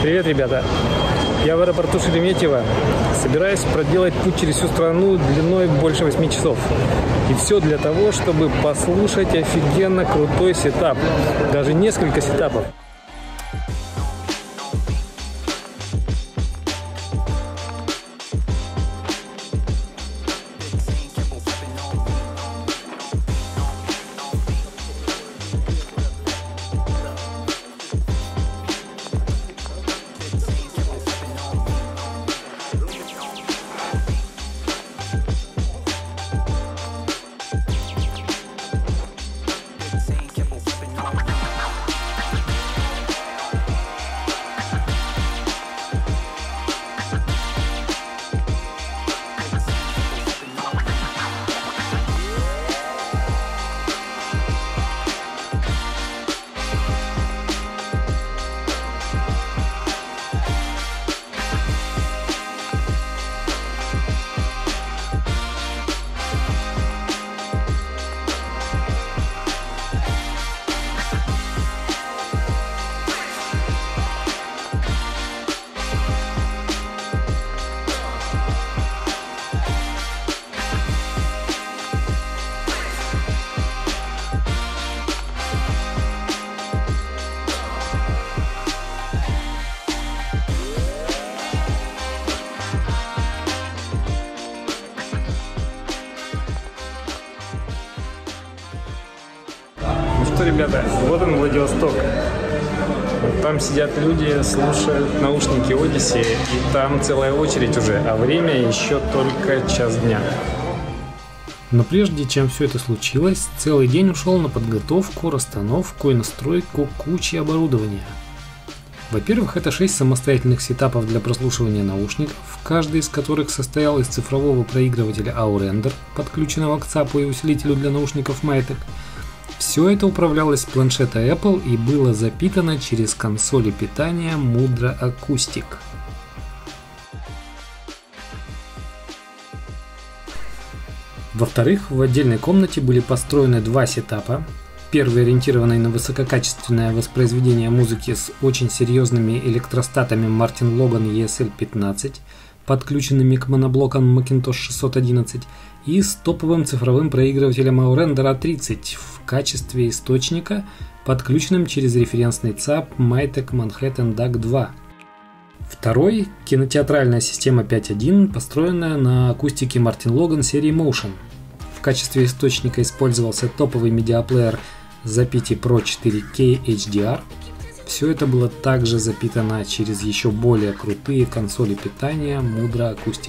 Привет, ребята! Я в аэропорту Шереметьево. Собираюсь проделать путь через всю страну длиной больше 8 часов. И все для того, чтобы послушать офигенно крутой сетап. Даже несколько сетапов. Ну что, ребята, вот он, Владивосток. Вот там сидят люди, слушают наушники Odyssey, и там целая очередь уже, а время еще только час дня. Но прежде чем все это случилось, целый день ушел на подготовку, расстановку и настройку кучи оборудования. Во-первых, это 6 самостоятельных сетапов для прослушивания наушников, каждый из которых состоял из цифрового проигрывателя Aurender, подключенного к ЦАПу и усилителю для наушников Mytek. Все это управлялось с планшета Apple и было запитано через консоли питания Mudra Acoustic. Во-вторых, в отдельной комнате были построены два сетапа. Первый, ориентированный на высококачественное воспроизведение музыки с очень серьезными электростатами Martin Logan ESL-15, подключенными к моноблокам Macintosh 611, и с топовым цифровым проигрывателем Aurender A30 в качестве источника, подключенным через референсный ЦАП Mytek Manhattan DAC 2. Второй – кинотеатральная система 5.1, построенная на акустике Martin Logan серии Motion. В качестве источника использовался топовый медиаплеер Zapiti Pro 4K HDR. Все это было также запитано через еще более крутые консоли питания Mudra Acoustic.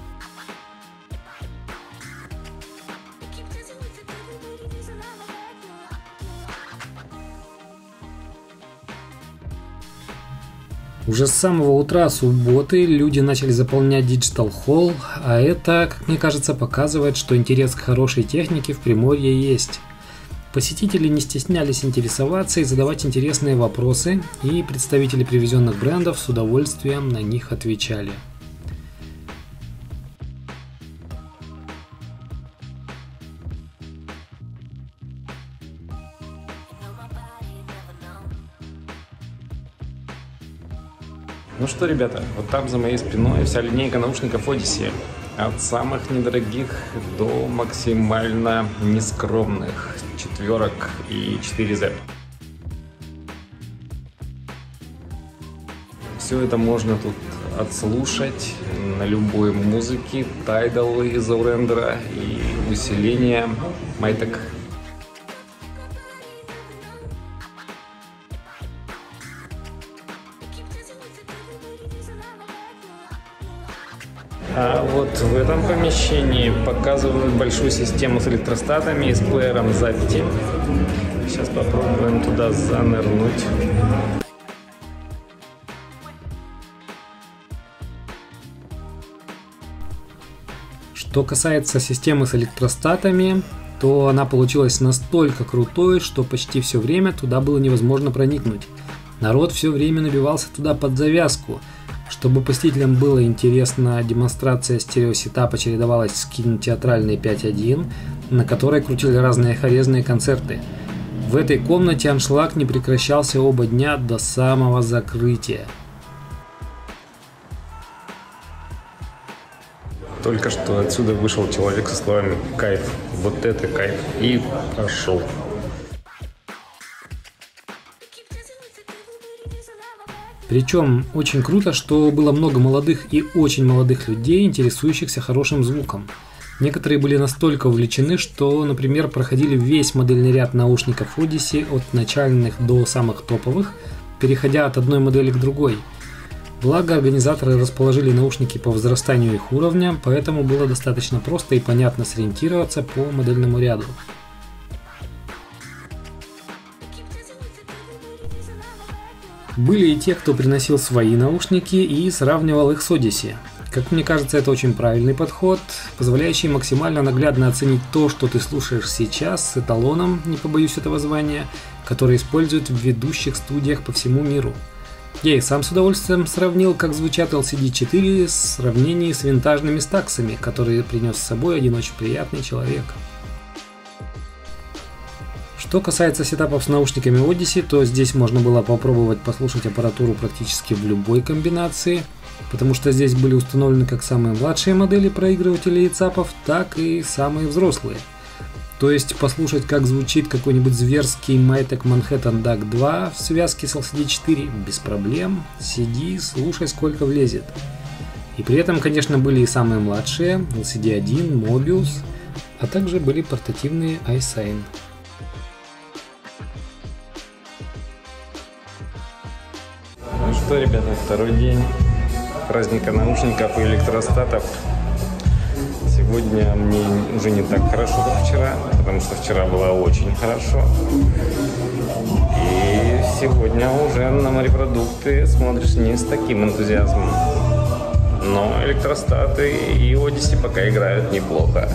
Уже с самого утра субботы люди начали заполнять Digital Hall, а это, как мне кажется, показывает, что интерес к хорошей технике в Приморье есть. Посетители не стеснялись интересоваться и задавать интересные вопросы, и представители привезенных брендов с удовольствием на них отвечали. Ну что, ребята, вот там за моей спиной вся линейка наушников Odyssey. От самых недорогих до максимально нескромных 4 и 4Z. Все это можно тут отслушать на любой музыке, Tidal из Aurender и усиление Mytek. А вот в этом помещении показывают большую систему с электростатами и с плеером Zapiti. Сейчас попробуем туда занырнуть. Что касается системы с электростатами, то она получилась настолько крутой, что почти все время туда было невозможно проникнуть. Народ все время набивался туда под завязку. Чтобы посетителям было интересно, демонстрация стереосетапа чередовалась с кинотеатральной 5.1, на которой крутили разные хорезные концерты. В этой комнате аншлаг не прекращался оба дня до самого закрытия. Только что отсюда вышел человек со словами «кайф», вот это кайф, и пошел. Причем очень круто, что было много молодых и очень молодых людей, интересующихся хорошим звуком. Некоторые были настолько увлечены, что, например, проходили весь модельный ряд наушников Odyssey от начальных до самых топовых, переходя от одной модели к другой. Благо, организаторы расположили наушники по возрастанию их уровня, поэтому было достаточно просто и понятно сориентироваться по модельному ряду. Были и те, кто приносил свои наушники и сравнивал их с Odyssey. Как мне кажется, это очень правильный подход, позволяющий максимально наглядно оценить то, что ты слушаешь сейчас, с эталоном, не побоюсь этого звания, который используют в ведущих студиях по всему миру. Я и сам с удовольствием сравнил, как звучат LCD4 в сравнении с винтажными стаксами, которые принес с собой один очень приятный человек. Что касается сетапов с наушниками Odyssey, то здесь можно было попробовать послушать аппаратуру практически в любой комбинации, потому что здесь были установлены как самые младшие модели проигрывателей и ЦАПов, так и самые взрослые. То есть послушать, как звучит какой-нибудь зверский Mytek Manhattan DAC 2 в связке с LCD4 без проблем, сиди, слушай сколько влезет. И при этом, конечно, были и самые младшие, LCD1, Mobius, а также были портативные iSign. Ну что, ребята, второй день праздника наушников и электростатов. Сегодня мне уже не так хорошо, как вчера, потому что вчера было очень хорошо. И сегодня уже на морепродукты смотришь не с таким энтузиазмом. Но электростаты и Odyssey пока играют неплохо.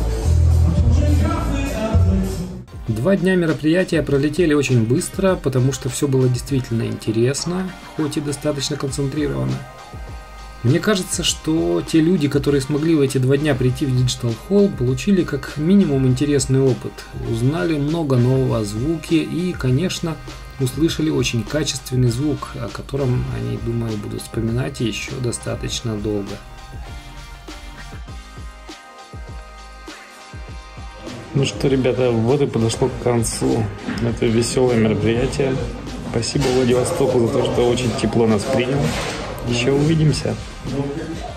2 дня мероприятия пролетели очень быстро, потому что все было действительно интересно, хоть и достаточно концентрировано. Мне кажется, что те люди, которые смогли в эти 2 дня прийти в Digital Hall, получили как минимум интересный опыт, узнали много нового о звуке и, конечно, услышали очень качественный звук, о котором они, думаю, будут вспоминать еще достаточно долго. Ну что, ребята, вот и подошло к концу это веселое мероприятие. Спасибо Владивостоку за то, что очень тепло нас принял. Еще увидимся.